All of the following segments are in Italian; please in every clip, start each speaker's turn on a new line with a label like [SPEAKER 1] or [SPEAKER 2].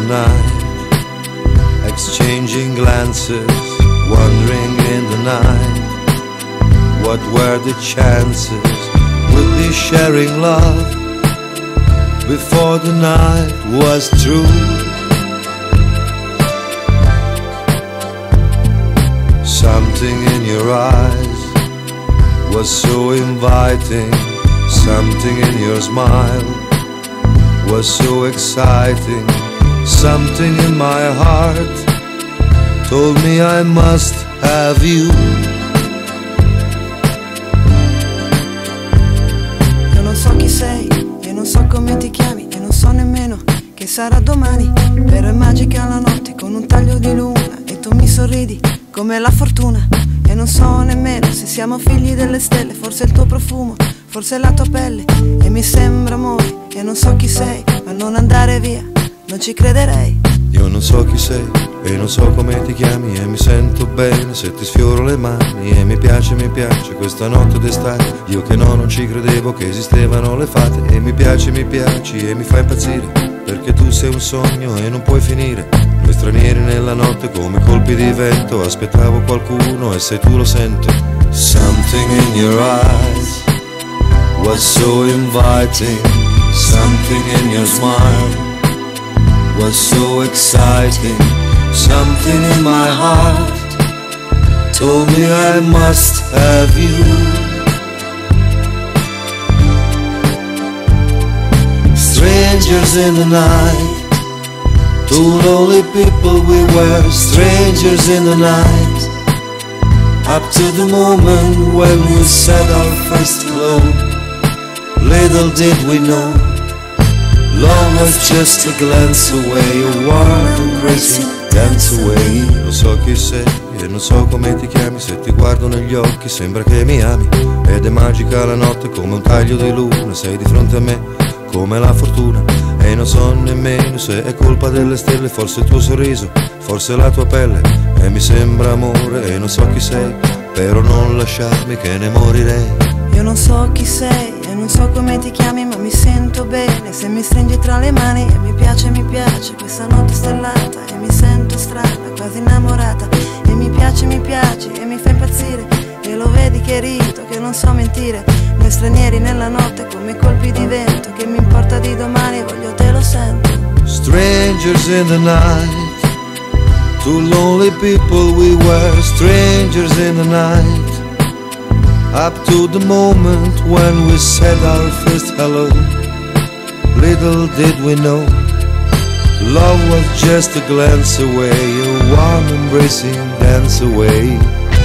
[SPEAKER 1] night, exchanging glances, wandering in the night. What were the chances we'd be sharing love before the night was through? Something in your eyes was so inviting, something in your smile was so exciting, something in my heart told me I must have you.
[SPEAKER 2] Io non so chi sei, io non so come ti chiami, e non so nemmeno che sarà domani, però è magica la notte con un taglio di luna e tu mi sorridi come la fortuna. E non so nemmeno se siamo figli delle stelle, forse il tuo profumo, forse la tua pelle, e mi sembra amore. E non so chi sei, ma non andare via, non ci crederei.
[SPEAKER 1] Io non so chi sei e non so come ti chiami, e mi sento bene se ti sfioro le mani. E mi piace questa notte d'estate, io che no, non ci credevo che esistevano le fate. E mi piaci e mi fai impazzire, perché tu sei un sogno e non puoi finire. Noi stranieri nella notte come colpi di vento, aspettavo qualcuno e se tu lo sento. Something in your eyes was so inviting, something in your smile was so exciting, something in my heart told me I must have you. Strangers in the night, two lonely people we were, strangers in the night, up to the moment when we said our first hello. Little did we know, love was just a glance away, a warm embracing dance away. Non so chi sei e non so come ti chiami, se ti guardo negli occhi sembra che mi ami. Ed è magica la notte come un taglio di luna, sei di fronte a me come la fortuna. E non so nemmeno se è colpa delle stelle, forse il tuo sorriso, forse la tua pelle. E mi sembra amore e non so chi sei, però non lasciarmi che ne morirei.
[SPEAKER 2] Io non so chi sei e non so come ti chiami, ma mi sento bene se mi stringi tra le mani. E mi piace questa notte stellata, e mi sento strana, quasi innamorata. E mi piace e mi fa impazzire, e lo vedi che rito, che non so mentire. Noi stranieri nella notte come colpi di vento, che mi importa di domani, voglio te lo sento.
[SPEAKER 1] Strangers in the night, two lonely people we were, strangers in the night, up to the moment when we said our first hello. Little did we know, love was just a glance away, a warm embracing dance away.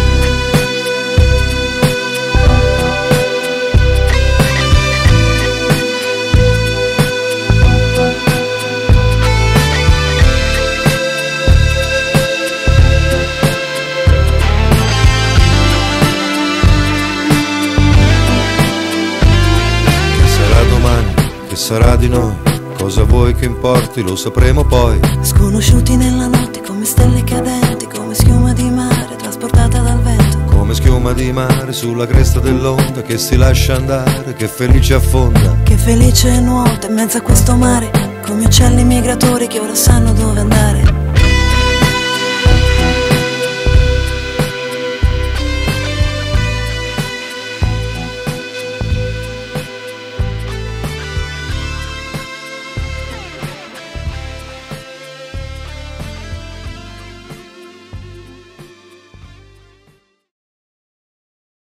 [SPEAKER 1] Che sarà di noi? Cosa vuoi che importi? Lo sapremo poi.
[SPEAKER 2] Sconosciuti nella notte come stelle cadenti, come schiuma di mare trasportata dal vento.
[SPEAKER 1] Come schiuma di mare sulla cresta dell'onda che si lascia andare, che felice affonda.
[SPEAKER 2] Che felice nuota in mezzo a questo mare, come uccelli migratori che ora sanno dove andare.